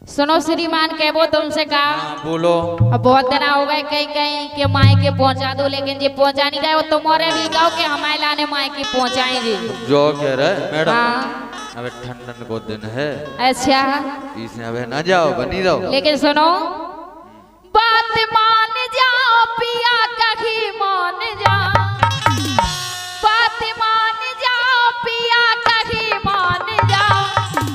सुनो श्रीमान, कहबो तुमसे कहा। बोलो। अब बहुत दिन हो गए कहीं कहीं के माई के पहुंचा दो, लेकिन ये पहुंचा नहीं गए। तुम्हारे भी कहो कि हमारे लाने माई की पहुंचाएंगे। जो कह रहे मैडम। हाँ। अबे ठंडन को दिन है। अच्छा। इसमें अबे ना जाओ, बनी रहो। लेकिन सुनो, बात मान जाओ पिया, कहीं मान जाओ। बात मान जाओ पिया, कहीं मान जाओ।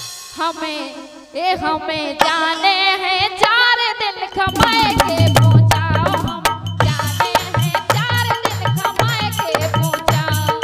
हमें जाने हैं 4 दिन कमाए के पहुंचाओ। हम जाने हैं 4 दिन कमाए के पहुंचाओ।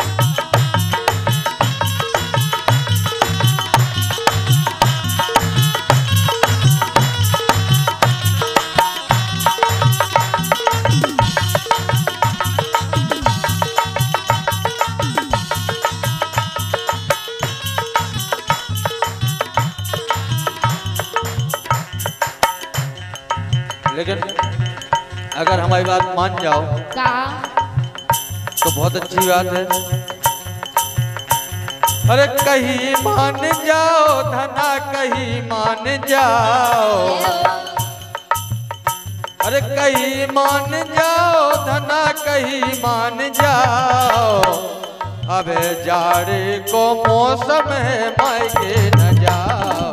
लेकिन अगर हमारी बात मान जाओ तो बहुत अच्छी बात है। अरे कहीं मान जाओ धना, कहीं मान जाओ। अरे कहीं मान जाओ धना, कहीं मान जाओ। अबे जाड़े को मौसम है, मायके न जाओ।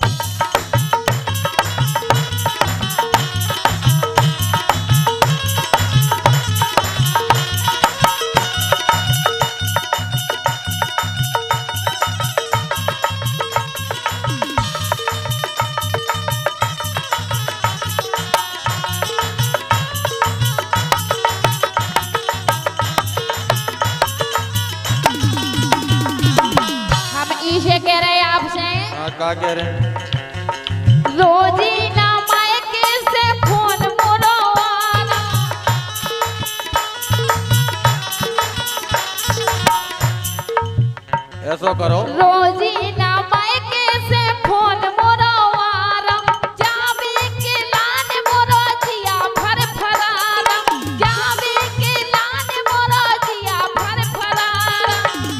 कह रहे हैं आपसे। क्या कह रहे हैं? रोजी ना मायके से फोन मुड़वाना। ऐसा करो। रोजी ना मायके से फोन मुड़वाना। जावे के लान मोरो जिया फर फरारा। जावे के लान मोरो जिया फर फरारा।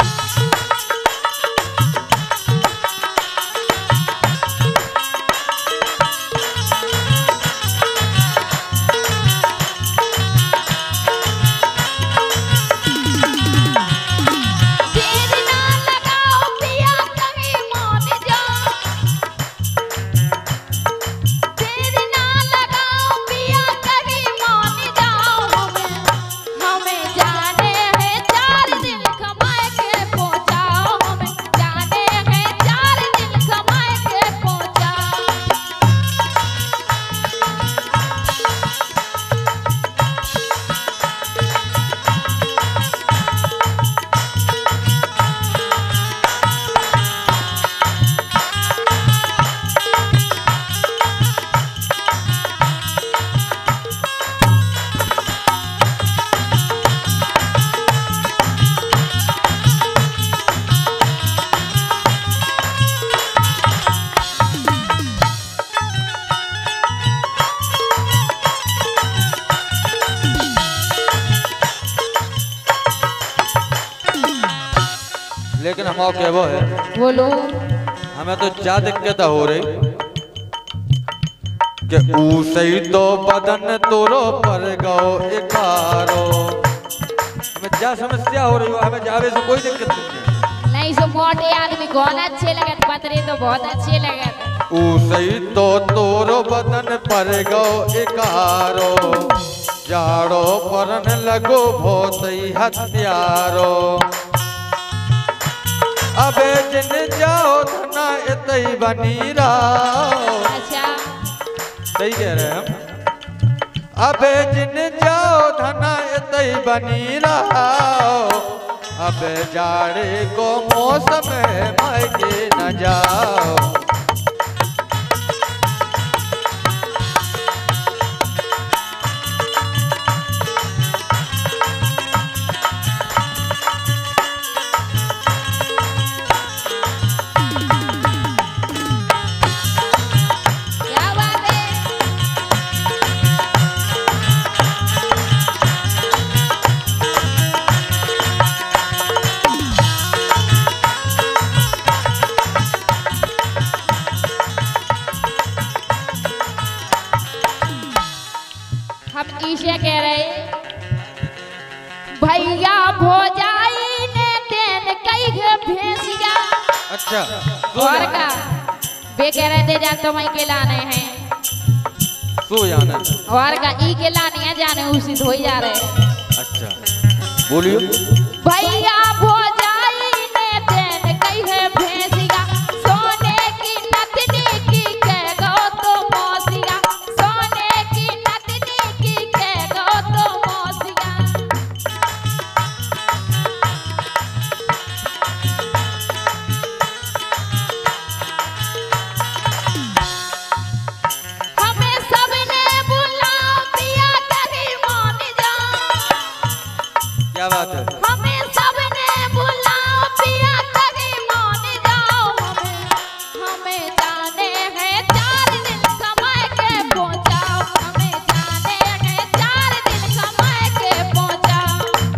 लेकिन हम क्या वो है, बोलो। हमें तो क्या दिक्कत हो रही कि ऊसई तो बदन तोरो पर गो एकारो। हमें क्या समस्या हो रही हो? हमें जावे से कोई दिक्कत नहीं। नहीं सो मोटे आदमी कौन अच्छे लगे, पतरे तो बहुत अच्छे लगे। ऊसई तो तोरो बदन पर गो एकारो। जाड़ो परन लगो भोसई हत्यारो। अबे जिन जाओ धना इतई बनी रहो। अच्छा। सही कह रहे हैं हम। अबे जिन जाओ धना इतई बनी रहो। अबे जाड़े को मौसम है, मायके न जाओ। कह रहे भैया भोजाई ने देन कई है भेसिया। अच्छा और का वे कह रहे थे जा तुम के लाने हैं सो जाना और का ई के लाने हैं जाने उसी धोई जा रहे। अच्छा बोलियो। भैया भोजाई ने देन कई है भेसिया सोने की नथनी की कह गो तो मौसिया सोने की नथनी की कह गो तो मौसिया। हमें सबने बुलाओ पिया कहीं मान जा। क्या बात है? हमें सबने बुलाओ पिया कहीं मान जाओ। हमें जाने हैं 4 दिन कमाए के पहुंचाओ। हमें जाने हैं 4 दिन कमाए के पहुंचाओ।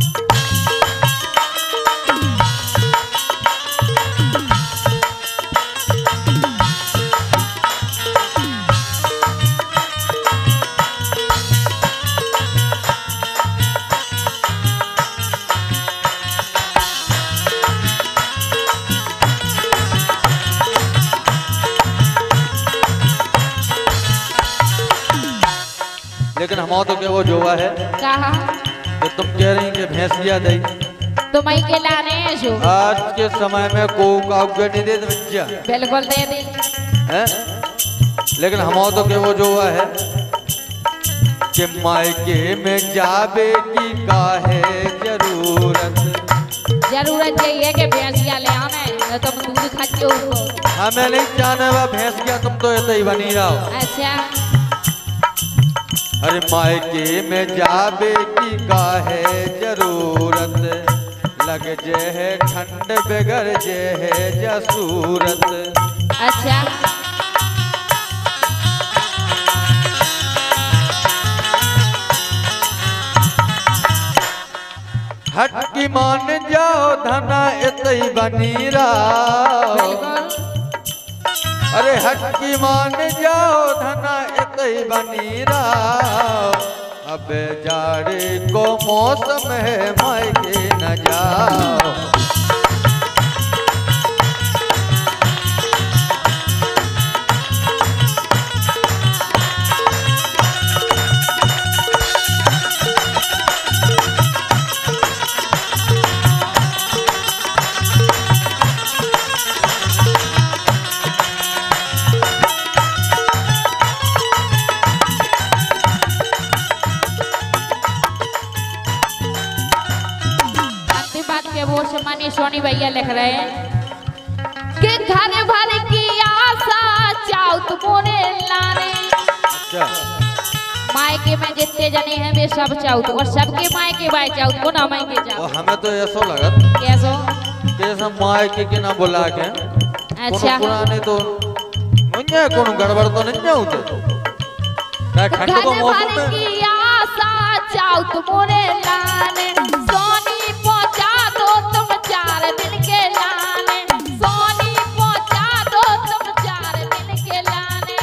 लेकिन हम तो क्या वो जोवा है कहा कि तुम कह रही कि भैंसिया दई तुम ही के लाने हैं जो आज के समय में को का नहीं दे बच्चा बिल्कुल दे दे है। लेकिन हम तो क्या वो जोवा है कि मायके में जाबे की काहे जरूरत। जरूरत चाहिए कि भैंसिया ले हमें तुम दूध खाते हो। हमें नहीं चाहने वा भैंसिया तुम तो ऐसे ही बनी रहो। अच्छा अरे मायके में जाबे की काहे जरूरत लग जे है ठंड बिगड़ जे है जसूरत। अच्छा हट की मान जाओ धना इतई बनी रहो। बिल्कुल अरे हट की मान जाओ धना इतई बनी रहो। अब जाड़े को मौसम है मायके न जाओ। वो समानी सोनी भैया लिख रहे हैं कि घर भर की आशा चाउ तुमने लाने। अच्छा मायके में जितने जने हैं वे सब चाउत और सबके मायके बाय चाउत को ना मायके जाओ। हमें तो ऐसा लगत कैसो कैसा मायके के ना बुला के अच्छा पुराने तो मुझे कौन गड़बड़ तो नहीं होते क्या ठंड को मौसम में की आशा चाउत तुमने लाने। सोनी पहुंचा दो तुम 4 दिन के लाने। सोनी पहुंचा दो तुम 4 दिन के लाने।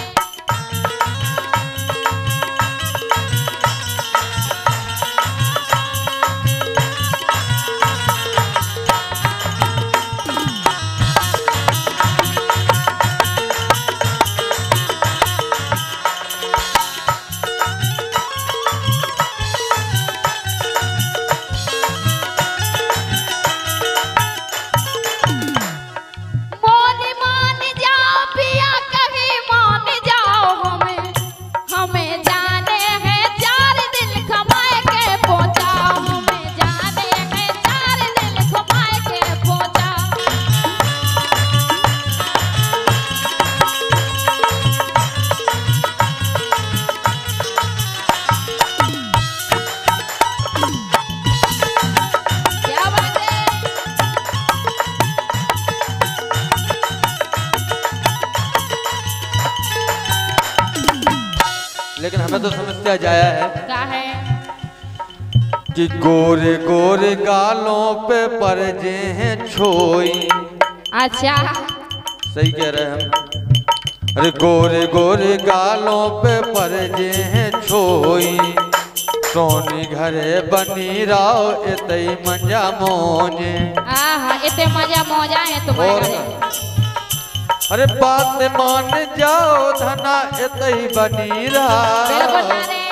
लेकिन हमें तो समस्या जाया है क्या है कि गोरे गोरे गालों पे परजे हैं छोई। अच्छा सही कह रहे हैं हम। अरे गोरे गोरे गालों पे परजे हैं छोई। सोनी घरे बनी रहो इतई मंजा मोने। आहा इतने मजा मौजा है तुम्हारे घरे। अरे बात मान जाओ धना इतई बनी रहो। बिल्कुल ना रे।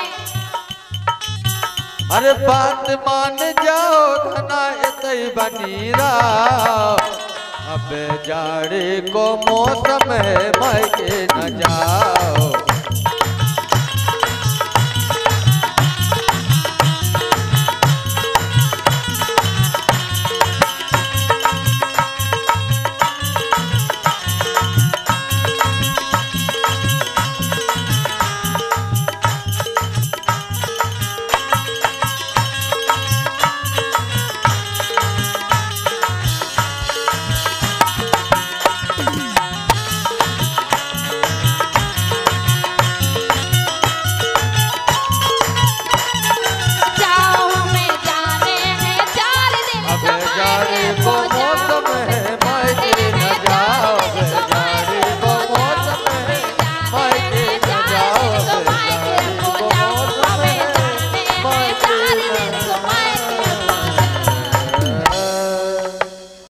अरे बात मान जाओ धना इतई बनी रहो। अब जाड़े को मौसम है मायके न जाओ।